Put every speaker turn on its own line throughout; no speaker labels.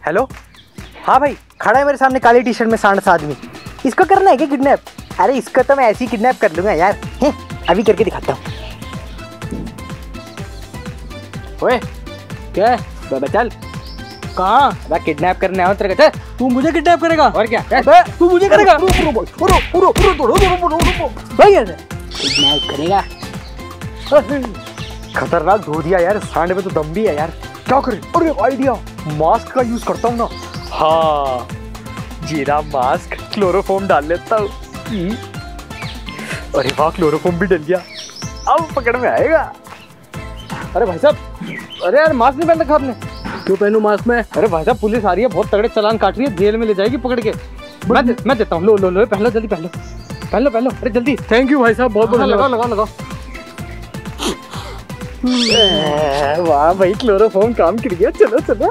Hello, हाँ भाई, खड़ा है मेरे सामने काली टी शर्ट में सांड सा आदमी। इसको करना है क्या किडनैप? अरे इसको तो मैं ऐसे ही किडनैप कर लूंगा यार। अभी करके दिखाता हूँ। ओए क्या है? बाबा चल। कहाँ? किडनैप करने आओ तेरे को।
तू मुझे किडनैप करेगा?
और क्या?
तू मुझे करेगा?
किडनैप करेगा? खतरनाक धो दिया यार, सांड में तो दम भी है यार। क्या करें? अरे आइडिया, मास्क का यूज करता हूँ ना। हाँ, जीरा मास्क, क्लोरोफॉर्म डाल लेता हूँ। अरे वाह, क्लोरोफॉर्म भी डल गया। अब पकड़ में आएगा।
अरे भाई साहब, अरे यार मास्क नहीं पहन रखा आपने। क्यों पहनूं मास्क में? अरे भाई साहब, पुलिस आ रही है, बहुत तगड़े चालान काट रही है, जेल में ले जाएगी पकड़ के। मैं देता हूँ। लो पहन लो, जल्दी पहन लो। अरे जल्दी।
थैंक यू भाई साहब, बहुत बहुत
लगाओ।
वाह भाई, क्लोरोफॉर्म काम कर गया। चलो।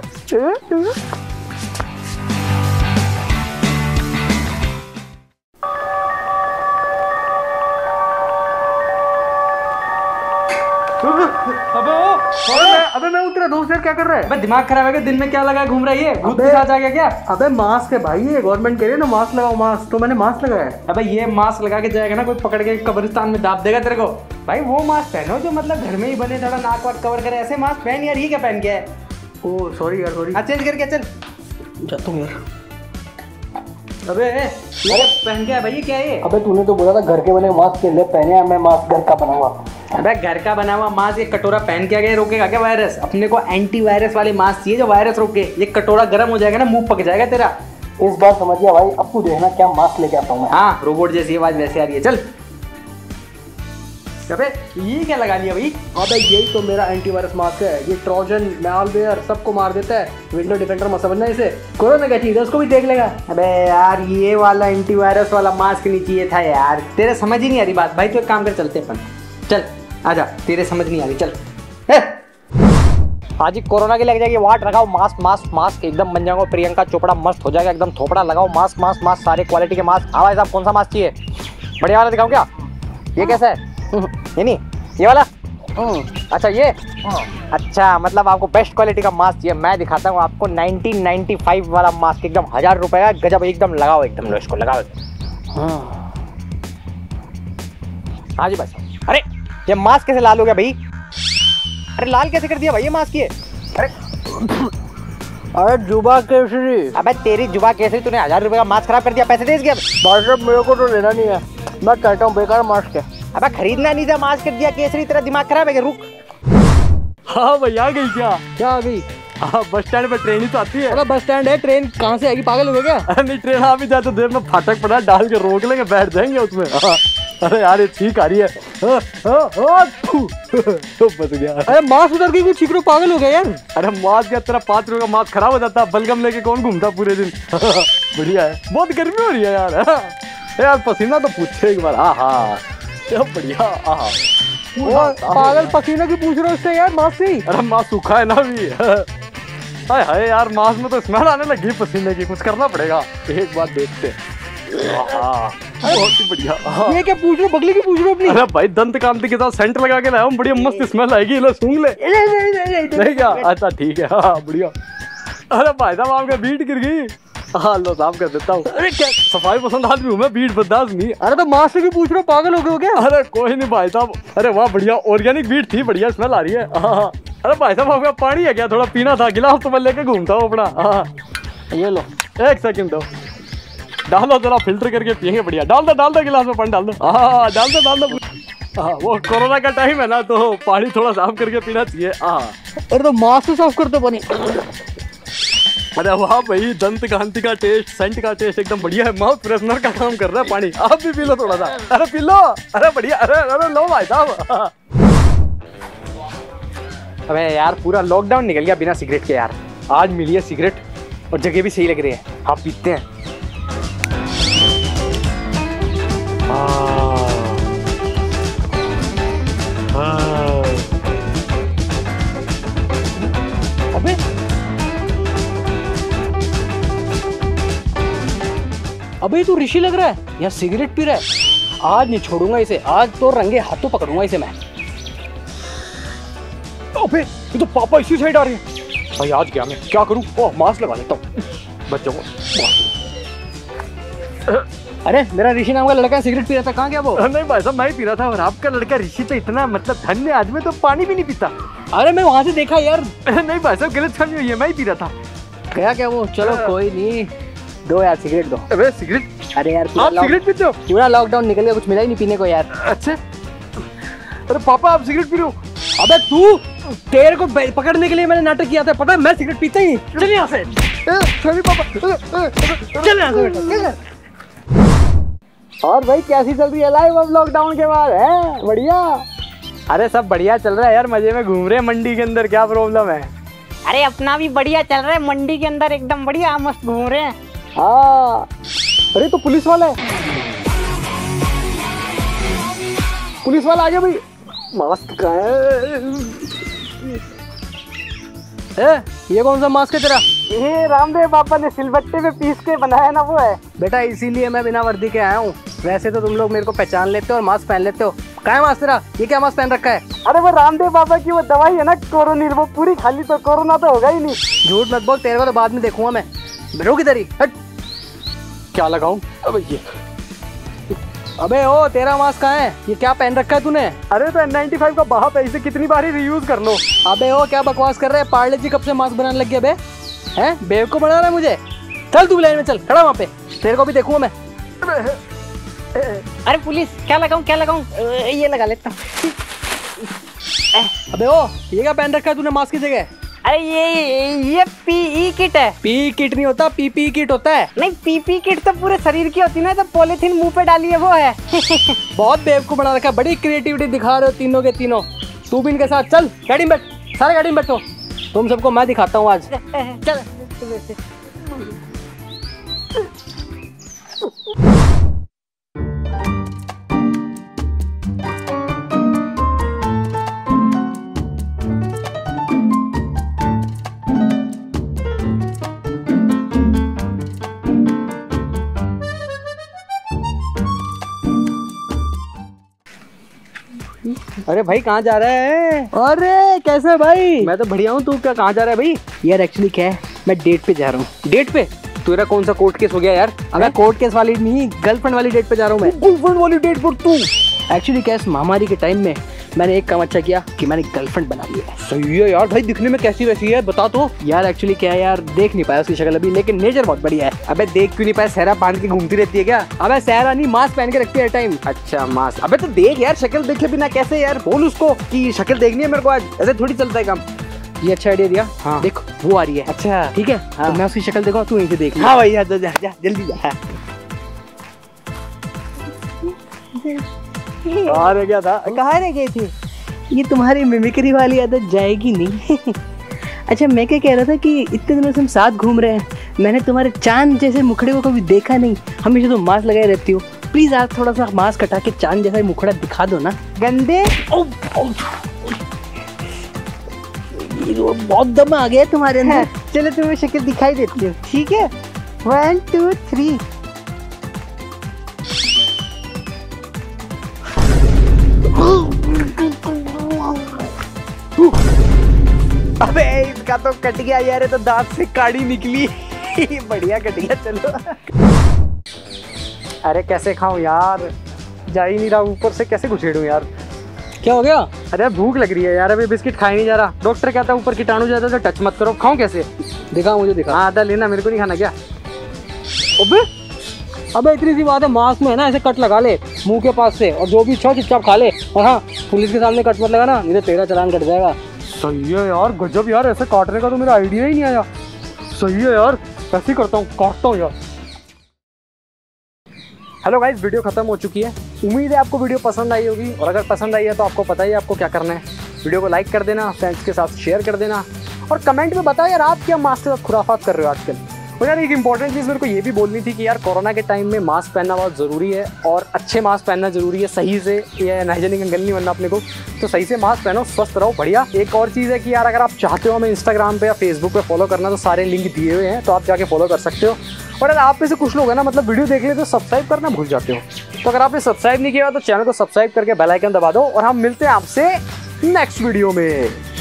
अबे मैं उतरा दोस्त यार, क्या कर रहा है?
अबे दिमाग खराब है क्या? दिन में क्या लगा घूम रही है? भूत के साथ आ गया क्या?
अबे मास्क है भाई, ये गवर्नमेंट कह रही है ना मास्क लगाओ मास्क, तो मैंने मास्क लगाया है।
अबे ये मास्क लगा के जाएगा ना, कोई पकड़ के कब्रिस्तान में दाब देगा तेरे को। भाई वो मास्क पहनो जो मतलब घर में ही बने, थोड़ा नाक वाक कवर करे, ऐसे मास्क पहन यार। ये क्या पहन गया है?
ओह सॉरी यार, सॉरी।
चेंज करके चल।
जाता हूँ यार।
अबे ये पहन के भाई, ये क्या है?
अबे तूने तो बोला था घर के बने मास्क के लिए पहने हैं, मैं मास्क घर का बना हुआ।
अबे घर का बना हुआ मास्क, एक कटोरा पहन के आ गया, रोकेगा क्या वायरस? अपने को एंटी वायरस वाले मास्क चाहिए जो वायरस रोके। ये कटोरा गर्म हो जाएगा ना, मुंह पक जाएगा तेरा।
इस बार समझ गया भाई, अब तू देखना क्या मास्क लेके आता हूँ मैं।
हाँ, रोबोट जैसी आवाज वैसे आ रही है। चल। अबे ये क्या लगा लिया भाई?
अबे यही तो मेरा एंटीवायरस मास्क है। ये ट्रोजन, मैलवेयर सबको मार देता है। विंडो डिफेंडर मत समझना इसे। कोरोना का चीज है, उसको भी देख लेगा।
अबे यार, ये वाला एंटीवायरस वाला मास्क नहीं चाहिए था यार। तेरे समझ ही नहीं आ रही बात भाई। तो एक काम कर, चलते अपन। चल आजा, तेरे समझ नहीं आ रही। चल आज ही कोरोना के लग जाएगी वाट। लगाओ मास्क एकदम बन जाओगे प्रियंका चोपड़ा, मस्त हो जाएगा एकदम। थोपड़ा लगाओ, मास्क सारे क्वालिटी के मास्क। हाँ भाई साहब, कौन सा मास्क चाहिए? बढ़िया वाला दिखाऊं क्या? ये कैसा है? ये नहीं, ये वाला। अच्छा ये। अच्छा, मतलब आपको बेस्ट क्वालिटी का मास्क चाहिए। मैं दिखाता हूँ आपको 1995 वाला मास्क, एकदम 1000 रुपए का। गजब एकदम। लगाओ एकदम, लो इसको लगाओ। हाँ जी भाई साहब। अरे ये मास्क कैसे लाल हो गया भाई? अरे लाल कैसे कर दिया भाई ये मास्क? ये
अरे जुबा केसरी।
अबे तेरी जुबा केसरी, तूने 1000 रुपए का मास्क खराब कर दिया। पैसे दे इसके।
भाई साहब मेरे को तो लेना नहीं है, मैं कहता हूँ बेकार मास्क है।
अबे खरीदना नहीं था, मास्क कर दिया केसरी। तेरा दिमाग खराब है क्या? रुक।
हाँ भाई, आ गई क्या? क्या आ गई?
हाँ, बस स्टैंड पे ट्रेन ही तो आती है।
अरे बस स्टैंड है, ट्रेन कहाँ से आएगी? पागल हो गया क्या?
अरे नहीं, ट्रेन आ भी जाए तो देर में फाटक पड़ा, डाल के रोक लेंगे, बैठ जाएंगे उसमें। अरे यार ये ठीक आ रही है। तो बच गया।
अरे मास्क उधर गई, ठीक रो, पागल हो गया यार।
अरे मास्क क्या, तेरा 5 रुपए का मास्क खराब हो जाता। बलगम लेके कौन घूमता पूरे दिन? बढ़िया है, बहुत गर्मी हो रही है यार। यार पसीना तो पूछे एक बार। हाँ क्या बढ़िया।
पागल, पसीना की पूछ रहे हो उससे यार? मास्क ही।
अरे मास्क सूखा है ना अभी। हाय हाय यार, मास्क में तो स्मेल आने लगी पसीने की। कुछ करना पड़ेगा, एक बार देखते। बहुत ही बढ़िया।
ये क्या पूछ रहे हो? बगली की पूछ रहे हो अपनी?
अरे भाई, दंत कांति के साथ सेंट लगा के लाया हूँ, बढ़िया मस्त स्मेल आएगी। लो सूंघ ले। नहीं क्या? अच्छा ठीक है, हाँ बढ़िया। अरे भाई साहब, आपका बीट गिर गई। हाँ लो, साफ कर देता हूँ। अरे क्या, सफाई पसंद आदमी हूँ मैं, बीट बर्दाश्त नहीं।
अरे तो मास्क की पूछ रहे हो, पागल हो गए हो क्या?
अरे कोई नहीं भाई साहब। अरे वाह बढ़िया, ऑर्गेनिक बीट थी, बढ़िया स्मेल आ रही है। हाँ। अरे भाई साहब, आपका पानी है क्या? थोड़ा पीना था, गिलास तो मैं लेके घूमता हूँ अपना। हाँ
ये लो,
एक सेकंड दो। डालो जरा, फिल्टर करके पियेंगे बढ़िया। डाल दो गिलास में पानी डाल दो। हाँ डाल दो। हाँ, वो कोरोना का टाइम है ना, तो पानी थोड़ा साफ करके पीना चाहिए। हाँ।
अरे तो मास्क साफ कर दो पानी।
अरे वाह भाई, दंत कांति का टेस्ट, सेंट का टेस्ट एकदम बढ़िया है। माउथ फ्रेशनर का काम कर रहा है पानी। आप भी पी लो थोड़ा सा। अरे पी लो। अरे बढ़िया। अरे लो भाई साहब। अबे यार, पूरा लॉकडाउन निकल गया बिना सिगरेट के यार। आज मिली है सिगरेट और जगह भी सही लग रही है। आप पीते हैं।
अबे अबे तू ऋषि लग रहा है या सिगरेट पी रहा है? आज नहीं छोड़ूंगा इसे, आज तो रंगे हाथों पकड़ूंगा इसे मैं।
अबे ये तो पापा इसी साइड आ रहे हैं।
भाई आज गया मैं, क्या करूँ? ओह मास्क लगा लेता हूँ, बच जाऊंगा।
अरे मेरा ऋषि नाम का लड़का सिगरेट पी रहा था, कहाँ गया वो?
नहीं भाई साहब, मैं ही पी रहा था। और आपका लड़का ऋषि तो इतना मतलब धन्य आदमी, तो पानी भी नहीं पीता।
अरे मैं वहां से देखा यार।
नहीं भाई साहब, गलत फहमी हुई है, मैं ही पी रहा था।
गया क्या वो? चलो कोई नहीं, दो यार सिगरेट दो।
अबे सिगरेट?
अरे यार
आप सिगरेट पीते हो?
पूरा लॉकडाउन निकल गया, कुछ मिला ही नहीं पीने को यार।
अच्छा, अरे पापा आप सिगरेट पी रहे हो?
अबे तू, तेरे को पकड़ने के लिए मैंने नाटक किया था, पता है? मैं सिगरेट पीता ही। चल यहाँ से।
सॉरी पापा।
चल यहाँ से बेटा। और भाई कैसी चल रही है लाइफ अब लॉकडाउन के बाद? है बढ़िया?
अरे सब बढ़िया चल रहा है यार, मजे में घूम रहे हैं मंडी के अंदर। क्या प्रॉब्लम है?
अरे अपना भी बढ़िया चल रहा है, मंडी के अंदर एकदम बढ़िया मस्त घूम रहे हैं।
हाँ। अरे तो पुलिस वाला है, पुलिस वाला आ गया भाई। मास्क कहाँ है? ये कौन सा मास्क है तेरा?
ये रामदेव बाबा ने सिलबट्टे में पीस के बनाया ना, वो है
बेटा, इसीलिए मैं बिना वर्दी के आया हूँ। वैसे तो तुम लोग मेरे को पहचान लेते हो और मास्क पहन लेते हो। कहाँ है मास्क तेरा? ये क्या मास्क पहन रखा है?
अरे वो रामदेव बाबा की वो दवाई है ना कोरोनिल, वो पूरी खाली तो कोरोना तो होगा ही नहीं।
झूठ मत बोल, तेरे को तो बाद में देखूंगा मैं। रुक इधर ही, हट।
क्या लगाऊं? अब ये
अबे ओ, तेरा मास्क कहाँ है? ये क्या पहन रखा है तूने?
अरे तो N95 का बाप है, इसे कितनी बार ही रीयूज कर लो।
अबे ओ, क्या बकवास कर रहे हैं? पार्ले जी कब से मास्क बनाने लग गया बे? हैं? बेवकूफ बना रहा है मुझे। चल तू लाइन में चल, खड़ा वहाँ पे, तेरे को भी देखूंगा मैं।
अरे पुलिस, क्या लगाऊं क्या लगाऊं? ये लगा लेता हूँ।
अबे ओ, ये क्या पहन रखा है तूने मास्क की जगह?
अरे ये पीई किट है।
पी किट नहीं होता, पीपी किट होता है।
नहीं, पीपी किट तो पूरे शरीर की होती है ना, तो पॉलीथीन मुंह पे डाली है वो है।
बहुत बेवकूफ बना रखा है, बड़ी क्रिएटिविटी दिखा रहे हो तीनों के तीनों। तू भी इनके साथ चल, गाड़ी में बैठ, सारे गाड़ी में बैठो। तुम सबको मैं दिखाता हूँ आज।
चल।
अरे भाई कहाँ जा रहा है? अरे कैसे भाई?
मैं तो बढ़िया हूँ, तू क्या कहाँ जा रहा है भाई?
यार एक्चुअली क्या है, मैं डेट पे जा रहा हूँ।
डेट पे? तेरा कौन सा कोर्ट केस हो गया यार?
अबे कोर्ट केस वाली नहीं, गर्लफ्रेंड वाली डेट पे जा रहा हूँ मैं।
गर्लफ्रेंड वाली डेट पर तू?
एक्चुअली क्या, इस महामारी के टाइम में मैंने एक काम अच्छा किया कि मैंने गर्लफ्रेंड बना ली है।
सही है यार। भाई दिखने में कैसी वैसी है बता तो।
यार एक्चुअली क्या है यार, देख नहीं पाया उसकी शक्ल अभी, लेकिन नेचर बहुत बढ़िया है।
अबे देख क्यों नहीं पाया? सहरा बांध के घूमती रहती है क्या?
अबे सहरा नहीं, मास्क पहन के रखती है हर टाइम।
अच्छा मास्क। अबे तो देख यार, शक्ल देखे बिना कैसे यार? बोल उसको कि शक्ल देखनी है मेरे को आज, ऐसे थोड़ी चलता है काम।
ये अच्छा आइडिया दिया।
हाँ।
देख वो आ रही है।
अच्छा
ठीक है।
हाँ।
तो मैं उसकी शक्ल देखो, तू यहीं से देख।
हाँ भाई, जा जा जा जल्दी जा। कहाँ रह गया था?
कहाँ रह गई थी? ये तुम्हारी मिमिक्री वाली आदत जाएगी नहीं। अच्छा मैं क्या कह रहा था कि इतने दिनों से हम साथ घूम रहे हैं, मैंने तुम्हारे चांद जैसे मुखड़े को कभी देखा नहीं। हमेशा तो मास्क लगाए रहती हो, प्लीज आज थोड़ा सा मास्क हटा के चांद जैसा मुखड़ा दिखा दो ना।
गंदे।
बहुत दम आ गया तुम्हारे अंदर।
चलो तुम्हें शक्ल दिखाई देती हूँ, ठीक है? 1 2 3।
अबे इसका तो कट गया यार, तो दांत से काड़ी निकली। बढ़िया कट गया। चलो। अरे कैसे खाऊं यार, जा ही नहीं रहा, ऊपर से कैसे घुसेड़ूं यार?
क्या हो गया?
अरे भूख लग रही है यार, अभी बिस्किट खाई नहीं जा रहा। डॉक्टर कहता है ऊपर कीटाणु जाता है तो टच मत करो। खाऊं कैसे?
दिखा मुझे, दिखा।
हाँ आधा लेना, मेरे को नहीं खाना क्या?
अबे इतनी सी बात है, मास्क में है ना ऐसे कट लगा ले मुंह के पास से, और जो भी इच्छा चुपचाप खा ले। और हाँ, पुलिस के सामने कट मत लगाना, नहीं तो तेरा चालान कट जाएगा।
सही है यार, गजब यार, ऐसे काटने का तो मेरा आइडिया ही नहीं आया। सही है यार, ऐसे ही करता हूँ, काटता हूँ यार। हेलो गाइस, वीडियो खत्म हो चुकी है। उम्मीद है आपको वीडियो पसंद आई होगी, और अगर पसंद आई है तो आपको पता ही है आपको क्या करना है। वीडियो को लाइक कर देना, फ्रेंड्स के साथ शेयर कर देना, और कमेंट में बताओ यार आप क्या मास्क के साथ खुराफात कर रहे हो आजकल। और यार एक इंपॉर्टेंट चीज़ मेरे को ये भी बोलनी थी कि यार कोरोना के टाइम में मास्क पहनना बहुत ज़रूरी है, और अच्छे मास्क पहनना ज़रूरी है, सही से। ये अनहाइजेनिक एंगल नहीं बनना अपने को, तो सही से मास्क पहनो, स्वस्थ रहो, बढ़िया। एक और चीज़ है कि यार अगर आप चाहते हो हमें इंस्टाग्राम पे या फेसबुक पे फॉलो करना, तो सारे लिंक दिए हुए हैं, तो आप जाके फॉलो कर सकते हो। और अगर आप में से कुछ लोग हैं ना, मतलब वीडियो देख ले तो सब्सक्राइब करना भूल जाते हो, तो अगर आपने सब्सक्राइब नहीं किया तो चैनल को सब्सक्राइब करके बेल आइकन दबा दो, और हम मिलते हैं आपसे नेक्स्ट वीडियो में।